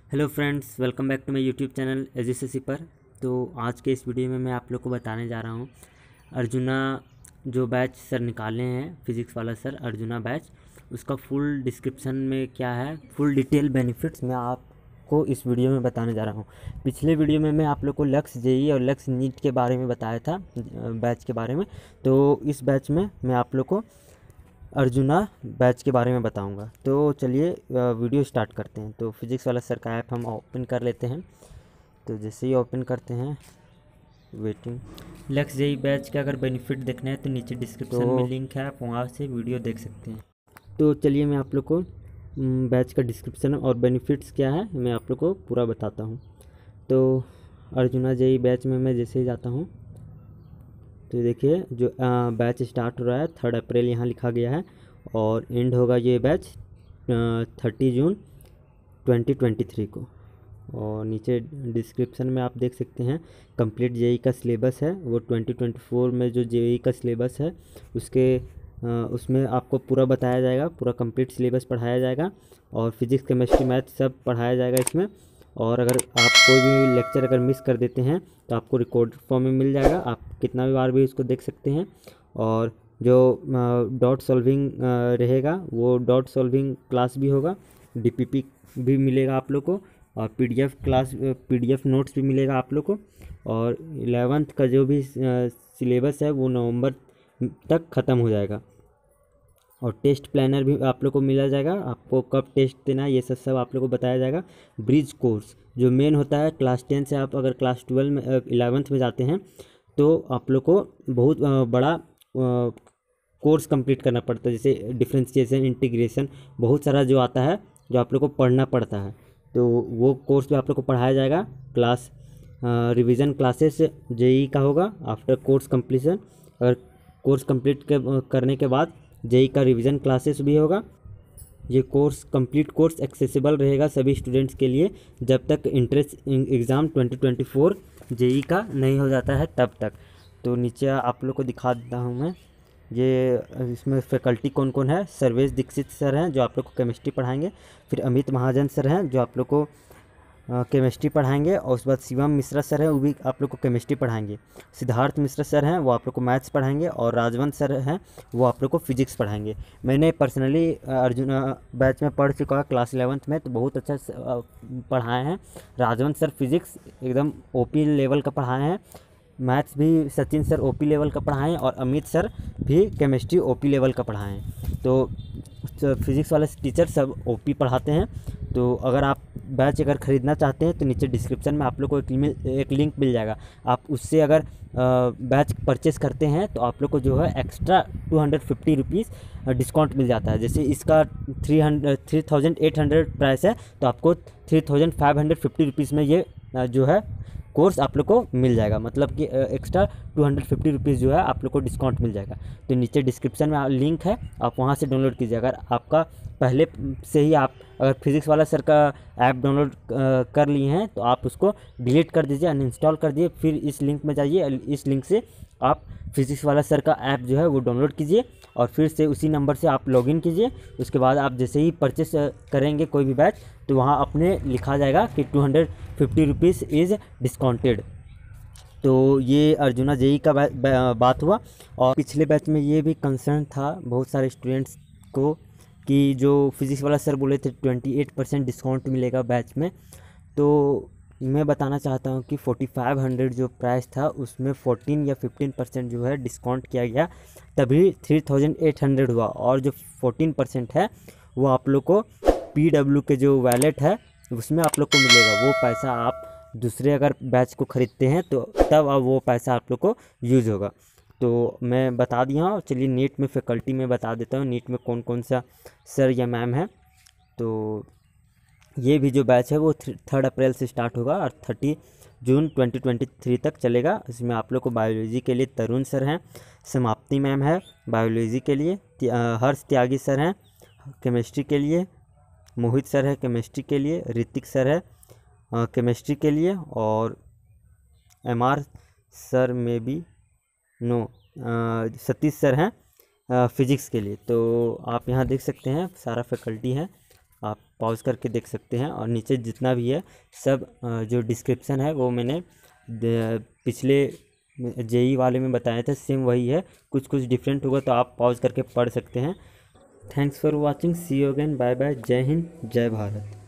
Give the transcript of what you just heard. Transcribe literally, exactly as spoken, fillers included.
Hello friends, welcome back to my YouTube channel एजुसेसी पर। तो आज के इस वीडियो में मैं आप लोग को बताने जा रहा हूँ अर्जुना जो बैच सर निकाले हैं, फिज़िक्स वाला सर अर्जुना बैच, उसका फुल डिस्क्रिप्शन में क्या है, फुल डिटेल बेनिफिट्स मैं आपको इस वीडियो में बताने जा रहा हूँ। पिछले वीडियो में मैं आप लोग को लक्स जेई और लक्स नीट के बारे में बताया था, बैच के बारे में। तो इस बैच में मैं आप लोग को अर्जुना बैच के बारे में बताऊंगा। तो चलिए वीडियो स्टार्ट करते हैं। तो फिज़िक्स वाला सर का ऐप हम ओपन कर लेते हैं। तो जैसे ही ओपन करते हैं, वेटिंग लक्स जेई बैच का अगर बेनिफिट देखना है तो नीचे डिस्क्रिप्शन तो में लिंक है, आप वहाँ से वीडियो देख सकते हैं। तो चलिए मैं आप लोग को बैच का डिस्क्रिप्शन और बेनिफिट्स क्या है मैं आप लोग को पूरा बताता हूँ। तो अर्जुना जेई बैच में मैं जैसे ही जाता हूँ तो देखिए जो बैच स्टार्ट हो रहा है थर्ड अप्रैल यहाँ लिखा गया है और एंड होगा ये batch thirty June twenty twenty three को। और नीचे डिस्क्रिप्शन में आप देख सकते हैं कंप्लीट जेई का सिलेबस है, वो ट्वेंटी ट्वेंटी फोर में जो जेई का सिलेबस है उसके आ, उसमें आपको पूरा बताया जाएगा, पूरा कंप्लीट सिलेबस पढ़ाया जाएगा और फिज़िक्स केमिस्ट्री मैथ सब पढ़ाया जाएगा इसमें। और अगर आप कोई भी लेक्चर अगर मिस कर देते हैं तो आपको रिकॉर्ड फॉर्म में मिल जाएगा, आप कितना भी बार भी इसको देख सकते हैं। और जो डॉट सॉल्विंग रहेगा वो डॉट सॉल्विंग क्लास भी होगा, डीपीपी भी मिलेगा आप लोग को, और पीडीएफ क्लास पीडीएफ नोट्स भी मिलेगा आप लोग को। और इलेवेंथ का जो भी सिलेबस है वो नवंबर तक ख़त्म हो जाएगा। और टेस्ट प्लानर भी आप लोग को मिला जाएगा, आपको कब टेस्ट देना है ये सब सब आप लोग को बताया जाएगा। ब्रिज कोर्स जो मेन होता है क्लास टेन से आप अगर क्लास ट्वेल्व में इलेवेंथ में जाते हैं तो आप लोग को बहुत बड़ा कोर्स कंप्लीट करना पड़ता है, जैसे डिफरेंशिएशन, इंटीग्रेशन, बहुत सारा जो आता है जो आप लोग को पढ़ना पड़ता है। तो वो कोर्स भी आप लोग को पढ़ाया जाएगा। क्लास रिवीजन क्लासेस जेई का होगा आफ्टर कोर्स कंप्लीशन। अगर कोर्स कंप्लीट करने के बाद जेई का रिवीजन क्लासेस भी होगा। ये कोर्स कंप्लीट कोर्स एक्सेसिबल रहेगा सभी स्टूडेंट्स के लिए जब तक entrance exam twenty twenty four JEE का नहीं हो जाता है तब तक। तो नीचे आप लोग को दिखा देता हूँ मैं, ये इसमें फैकल्टी कौन कौन है। सर्वेश दीक्षित सर हैं जो आप लोग को केमिस्ट्री पढ़ाएंगे, फिर अमित महाजन सर हैं जो आप लोग को केमिस्ट्री पढ़ाएंगे, और उसके बाद शिवम मिश्रा सर हैं वो भी आप लोग को केमिस्ट्री पढ़ाएंगे। सिद्धार्थ मिश्रा सर हैं वो आप लोग को मैथ्स पढ़ाएंगे, और राजवंत सर हैं वो आप लोग को फिजिक्स पढ़ाएंगे। मैंने पर्सनली अर्जुन बैच में पढ़ चुका है क्लास इलेवंथ में, तो बहुत अच्छा पढ़ाए हैं। राजवंत सर फिजिक्स एकदम ओपी लेवल का पढ़ाए हैं, मैथ्स भी सचिन सर ओपी लेवल का पढ़ाएं, और अमित सर भी केमिस्ट्री ओपी लेवल का पढ़ाएं। तो फिज़िक्स वाले टीचर सब ओपी पढ़ाते हैं। तो अगर आप बैच अगर ख़रीदना चाहते हैं तो नीचे डिस्क्रिप्शन में आप लोग को एक, एक लिंक मिल जाएगा, आप उससे अगर बैच परचेस करते हैं तो आप लोग को जो है extra two hundred fifty rupees discount मिल जाता है। जैसे इसका three hundred three thousand eight hundred price है तो आपको three thousand five hundred fifty rupees में ये जो है कोर्स आप लोग को मिल जाएगा, मतलब कि extra two hundred fifty rupees जो है आप लोग को डिस्काउंट मिल जाएगा। तो नीचे डिस्क्रिप्शन में लिंक है, आप वहाँ से डाउनलोड कीजिए। अगर आपका पहले से ही आप अगर फिज़िक्स वाला सर का ऐप डाउनलोड कर लिए हैं तो आप उसको डिलीट कर दीजिए, अनइंस्टॉल कर दीजिए, फिर इस लिंक में जाइए, इस लिंक से आप फिज़िक्स वाला सर का ऐप जो है वो डाउनलोड कीजिए और फिर से उसी नंबर से आप लॉगिन कीजिए। उसके बाद आप जैसे ही परचेस करेंगे कोई भी बैच तो वहाँ अपने लिखा जाएगा कि two hundred fifty rupees is discounted. तो ये अर्जुना जेई का बात हुआ। और पिछले बैच में ये भी कंसर्न था बहुत सारे स्टूडेंट्स को कि जो फिज़िक्स वाला सर बोले थे ट्वेंटी एट परसेंट डिस्काउंट मिलेगा बैच में, तो मैं बताना चाहता हूँ कि फोर्टी फाइव हंड्रेड जो प्राइस था उसमें फोर्टीन या फिफ्टीन परसेंट जो है डिस्काउंट किया गया, तभी थ्री थाउजेंड एट हंड्रेड हुआ। और जो फोर्टीन परसेंट है वो आप लोग को पी डब्ल्यू के जो वैलेट है उसमें आप लोग को मिलेगा। वो पैसा आप दूसरे अगर बैच को ख़रीदते हैं तो तब अब वो पैसा आप लोग को यूज़ होगा। तो मैं बता दिया हूँ। चलिए नीट में फैकल्टी में बता देता हूँ, नीट में कौन कौन सा सर या मैम है। तो ये भी जो बैच है वो थर्ड अप्रैल से स्टार्ट होगा और thirty June twenty twenty three तक चलेगा। इसमें आप लोग को बायोलॉजी के लिए तरुण सर हैं, समाप्ति मैम है बायोलॉजी के लिए, हर्ष त्यागी सर हैं केमिस्ट्री के लिए, मोहित सर है केमिस्ट्री के लिए, ऋतिक सर है केमिस्ट्री के लिए, और एम आर सर में भी नो सतीश सर हैं फिज़िक्स के लिए। तो आप यहाँ देख सकते हैं सारा फैकल्टी है, आप पॉज करके देख सकते हैं। और नीचे जितना भी है सब जो डिस्क्रिप्शन है वो मैंने पिछले जेई वाले में बताया था, सेम वही है, कुछ कुछ डिफरेंट होगा तो आप पॉज करके पढ़ सकते हैं। Thanks for watching, see you again, bye bye, जय हिंद, जय भारत।